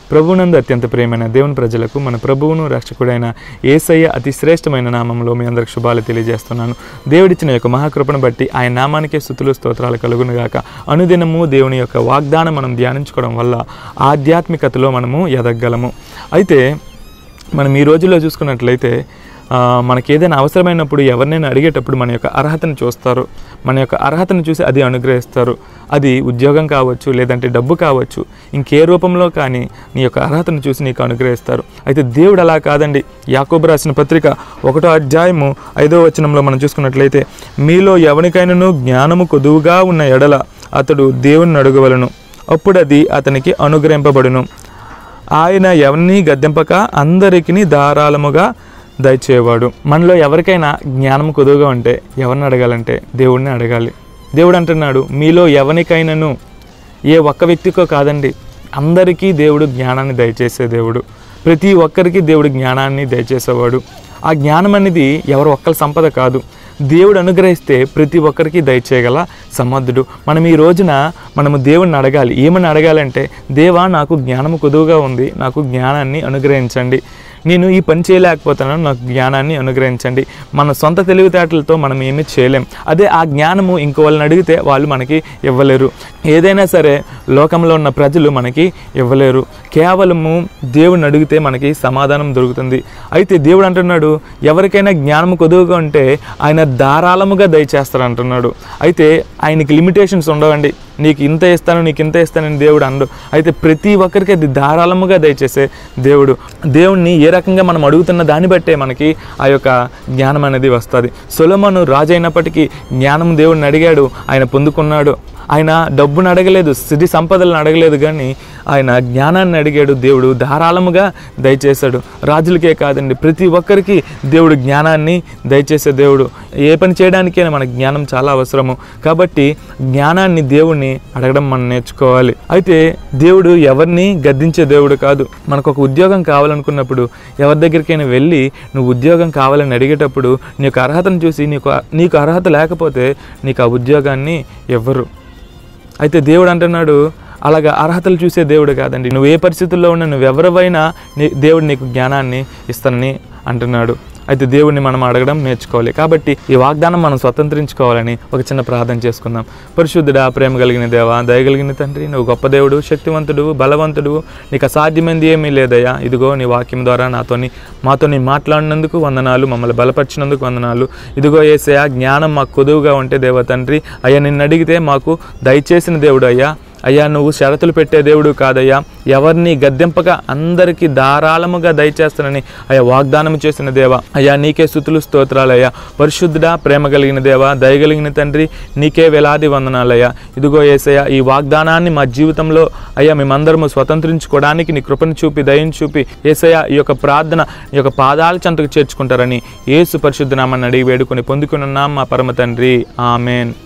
ప్రభువునందు అత్యంత ప్రియమైన దేవుని ప్రజలకు మన ప్రభువును రక్షకుడైన యేసయ్య అతి శ్రేష్టమైన నామంలో మీ అందరికి శుభాలు తెలియజేస్తున్నాను. దేవుడిచ్చిన యొక్క మహాకృపను బట్టి ఆయన నామానికే స్తుతులు స్తోత్రాలు కలుగునుగాక. అనుదినము దేవుని యొక్క వాగ్దానం మనం ధ్యానించుకోవడం వల్ల ఆధ్యాత్మికతలో మనము ఎదగగలము. అయితే మనం ఈ రోజుల్లో చూసుకున్నట్లయితే మనకి ఏదైనా అవసరమైనప్పుడు ఎవరినైనా అడిగేటప్పుడు మన యొక్క అర్హతను చూస్తారు. మన యొక్క అర్హతను చూసి అది అనుగ్రహిస్తారు. అది ఉద్యోగం కావచ్చు, లేదంటే డబ్బు కావచ్చు, ఇంకే రూపంలో కానీ నీ యొక్క అర్హతను చూసి నీకు అనుగ్రహిస్తారు. అయితే దేవుడు అలా కాదండి. యాకోబు రాసిన పత్రిక 1వ అధ్యాయము 5వ వచనంలో మనం చూసుకున్నట్లయితే, మీలో ఎవరికైనాను జ్ఞానము కొదువుగా ఉన్న ఎడల అతడు దేవుణ్ణి అడగవలను, అప్పుడు అది అతనికి అనుగ్రహింపబడును. ఆయన ఎవరిని గద్దెంపక అందరికీ ధారాళముగా దయచేవాడు. మనలో ఎవరికైనా జ్ఞానం కొదువుగా ఉంటే ఎవరిని అడగాలంటే దేవుడిని అడగాలి. దేవుడు అంటున్నాడు, మీలో ఎవరికైనాను, ఏ ఒక్క వ్యక్తికో కాదండి, అందరికీ దేవుడు జ్ఞానాన్ని దయచేసే దేవుడు. ప్రతి ఒక్కరికి దేవుడు జ్ఞానాన్ని దయచేసేవాడు. ఆ జ్ఞానం అనేది ఎవరు ఒక్కరి సంపద కాదు. దేవుడు అనుగ్రహిస్తే ప్రతి ఒక్కరికి దయచేయగల సమర్థుడు. మనం ఈ రోజున మనము దేవుడిని అడగాలి. ఏమని అడగాలంటే, దేవా నాకు జ్ఞానము కొదువుగా ఉంది, నాకు జ్ఞానాన్ని అనుగ్రహించండి. నేను ఈ పని చేయలేకపోతున్నాను, నాకు జ్ఞానాన్ని అనుగ్రహించండి. మన సొంత తెలివితేటలతో మనం ఏమీ చేయలేం. అదే ఆ జ్ఞానము ఇంకో వాళ్ళని అడిగితే వాళ్ళు మనకి ఇవ్వలేరు. ఏదైనా సరే లోకంలో ఉన్న ప్రజలు మనకి ఇవ్వలేరు. కేవలము దేవుడిని అడిగితే మనకి సమాధానం దొరుకుతుంది. అయితే దేవుడు అంటున్నాడు, ఎవరికైనా జ్ఞానము కొదువుగా ఉంటే ఆయన ధారాళముగా దయచేస్తారు అంటున్నాడు. అయితే ఆయనకి లిమిటేషన్స్ ఉండవండి. నీకు ఇంత ఇస్తాను, నీకు ఇంత ఇస్తానని దేవుడు అనడు. అయితే ప్రతి ఒక్కరికి అది ధారాళముగా దయచేసే దేవుడు. దేవుణ్ణి ఏ రకంగా మనం అడుగుతున్న దాన్ని బట్టే మనకి ఆ యొక్క జ్ఞానం అనేది వస్తుంది. సొలొమోను రాజు అయినప్పటికీ జ్ఞానం దేవుడిని అడిగాడు, ఆయన పొందుకున్నాడు. ఆయన డబ్బును అడగలేదు, సిరి సంపదలను అడగలేదు, కానీ ఆయన జ్ఞానాన్ని అడిగాడు. దేవుడు ధారాళముగా దయచేశాడు. రాజులకే కాదండి, ప్రతి ఒక్కరికి దేవుడు జ్ఞానాన్ని దయచేసే దేవుడు. ఏ పని చేయడానికైనా మనకు జ్ఞానం చాలా అవసరము. కాబట్టి జ్ఞానాన్ని దేవుణ్ణి అడగడం మనం నేర్చుకోవాలి. అయితే దేవుడు ఎవరిని గద్దించే దేవుడు కాదు. మనకు ఒక ఉద్యోగం కావాలనుకున్నప్పుడు ఎవరి దగ్గరికైనా వెళ్ళి నువ్వు ఉద్యోగం కావాలని అడిగేటప్పుడు నీ యొక్క అర్హతను చూసి నీకు అర్హత లేకపోతే నీకు ఆ ఉద్యోగాన్ని ఇవ్వరు. అయితే దేవుడు అంటున్నాడు, అలాగా అర్హతలు చూసే దేవుడు కాదండి. నువ్వు ఏ పరిస్థితుల్లో ఉన్నా, నువ్వెవరివైనా దేవుడు నీకు జ్ఞానాన్ని ఇస్తానని అంటున్నాడు. అయితే దేవుడిని మనం అడగడం నేర్చుకోవాలి. కాబట్టి ఈ వాగ్దానం మనం స్వతంత్రించుకోవాలని ఒక చిన్న ప్రార్థన చేసుకుందాం. పరిశుద్ధుడా, ప్రేమ కలిగిన దేవా, దయగలిగిన తండ్రి, నువ్వు గొప్ప దేవుడు, శక్తివంతుడు, బలవంతుడు, నీకు అసాధ్యమైంది ఏమీ లేదయ్యా. ఇదిగో నీ వాక్యం ద్వారా మాతోని మాట్లాడినందుకు వందనాలు, మమ్మల్ని బలపరిచినందుకు వందనాలు. ఇదిగో యేసయ్యా, జ్ఞానం మాకు కొదువుగా ఉంటే దేవ తండ్రి, అయ్యా నిన్ను అడిగితే మాకు దయచేసిన దేవుడు అయ్యా నువ్వు షరతులు పెట్టే దేవుడు కాదయ్యా. ఎవరిని గద్దెంపగా అందరికీ ధారాళముగా దయచేస్తానని అయ్యా వాగ్దానం చేసిన దేవా, అయ్యా నీకే స్తుతులు స్తోత్రాలయ్యా. పరిశుద్ధుడా, ప్రేమ కలిగిన దేవా, దయగలిగిన తండ్రి, నీకే వేలాది వందనాలయ్యా. ఇదిగో యేసయ్యా, ఈ వాగ్దానాన్ని మా జీవితంలో అయ్యా మేమందరము స్వతంత్రించుకోవడానికి నీ కృపను చూపి, దయను చూపి యేసయ్యా ఈ యొక్క ప్రార్థన ఈ యొక్క పాదాల చెంతకు చేర్చుకుంటారని యేసు పరిశుద్ధ నామాన్ని అడిగి వేడుకొని పొందుకున్నాం మా పరమ తండ్రి. ఆమెన్.